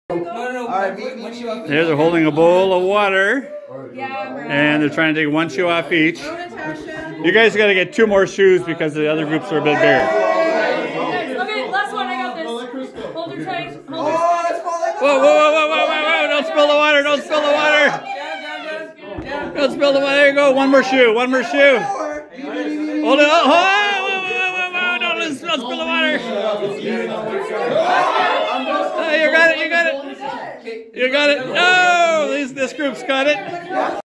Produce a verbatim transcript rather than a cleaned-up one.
No, no, no. All right, me, me, me, me. There, they're holding a bowl of water. Yeah, and they're trying to take one shoe off each. You guys got to get two more shoes because the other groups are a bit bigger. Okay, last one. I got this. Hold her tight. Hold her. Oh, it's falling. Whoa, whoa, whoa, whoa, whoa, whoa, whoa! Don't spill the water! Don't spill the water! Don't spill the water! There you go. One more shoe. One more shoe. Hold it. Oh, whoa, whoa, whoa, whoa, whoa! Don't, don't spill the water. Oh, you got it. You got it. You got it. No, this this group's got it.